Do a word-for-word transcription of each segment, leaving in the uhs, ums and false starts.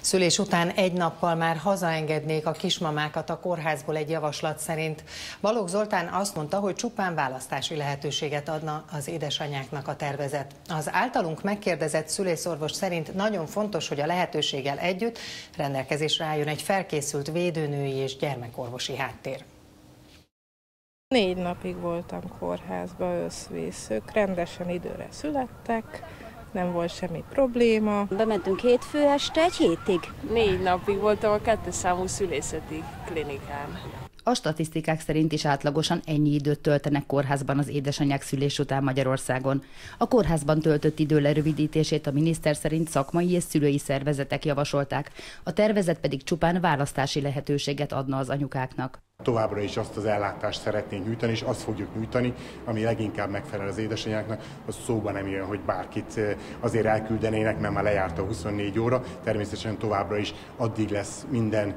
Szülés után egy nappal már hazaengednék a kismamákat a kórházból egy javaslat szerint. Balogh Zoltán azt mondta, hogy csupán választási lehetőséget adna az édesanyáknak a tervezet. Az általunk megkérdezett szülészorvos szerint nagyon fontos, hogy a lehetőséggel együtt rendelkezésre álljon egy felkészült védőnői és gyermekorvosi háttér. Négy napig voltam kórházba, összvészők, rendesen időre születtek, nem volt semmi probléma. Bementünk hétfő este egy hétig. Négy napig voltam a kettes számú szülészeti klinikán. A statisztikák szerint is átlagosan ennyi időt töltenek kórházban az édesanyák szülés után Magyarországon. A kórházban töltött idő lerövidítését a miniszter szerint szakmai és szülői szervezetek javasolták, a tervezet pedig csupán választási lehetőséget adna az anyukáknak. Továbbra is azt az ellátást szeretnénk nyújtani, és azt fogjuk nyújtani, ami leginkább megfelel az édesanyáknak, az szóban nem jön, hogy bárkit azért elküldenének, mert már lejárt a huszonnégy óra. Természetesen továbbra is addig lesz minden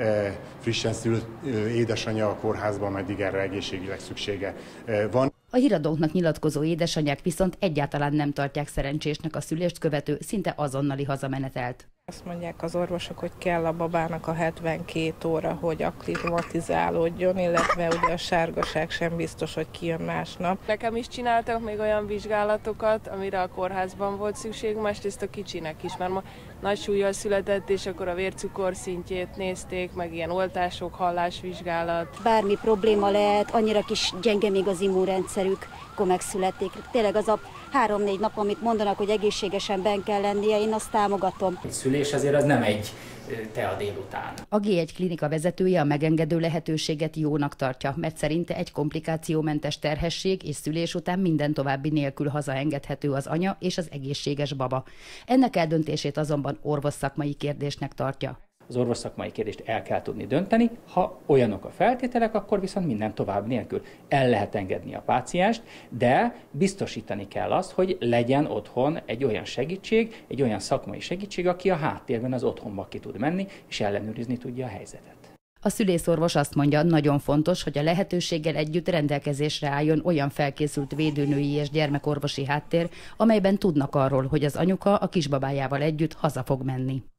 frissen szült édesanyja a kórházban, meddig erre egészségileg szüksége van. A híradónknak nyilatkozó édesanyák viszont egyáltalán nem tartják szerencsésnek a szülést követő, szinte azonnali hazamenetelt. Azt mondják az orvosok, hogy kell a babának a hetvenkét óra, hogy akklimatizálódjon, illetve ugye a sárgaság sem biztos, hogy kijön másnap. Nekem is csináltak még olyan vizsgálatokat, amire a kórházban volt szükség, másrészt a kicsinek is, mert ma nagy súllyal született, és akkor a vércukor szintjét nézték, meg ilyen oltások, hallásvizsgálat. Bármi probléma lehet, annyira kis gyenge még az immunrendszerük, akkor megszületik. Tényleg az a három-négy nap, amit mondanak, hogy egészségesen benn kell lennie, én azt támogatom. A szülés azért az nem egy tea délután. A gé egy klinika vezetője a megengedő lehetőséget jónak tartja, mert szerinte egy komplikációmentes terhesség és szülés után minden további nélkül hazaengedhető az anya és az egészséges baba. Ennek eldöntését azonban orvosszakmai kérdésnek tartja. Az orvosszakmai kérdést el kell tudni dönteni, ha olyanok a feltételek, akkor viszont minden tovább nélkül el lehet engedni a pácienst, de biztosítani kell azt, hogy legyen otthon egy olyan segítség, egy olyan szakmai segítség, aki a háttérben az otthonba ki tud menni, és ellenőrizni tudja a helyzetet. A szülészorvos azt mondja, nagyon fontos, hogy a lehetőséggel együtt rendelkezésre álljon olyan felkészült védőnői és gyermekorvosi háttér, amelyben tudnak arról, hogy az anyuka a kisbabájával együtt haza fog menni.